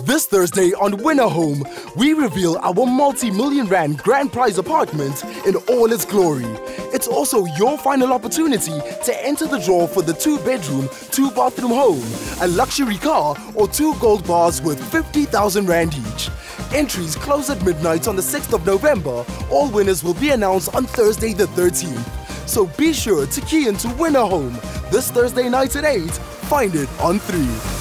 This Thursday on Winner Home, we reveal our multi-million rand grand prize apartment in all its glory. It's also your final opportunity to enter the draw for the 2-bedroom, 2-bathroom home, a luxury car, or 2 gold bars worth 50,000 rand each. Entries close at midnight on the 6th of November. All winners will be announced on Thursday the 13th. So be sure to key into Winner Home this Thursday night at 8. Find it on 3.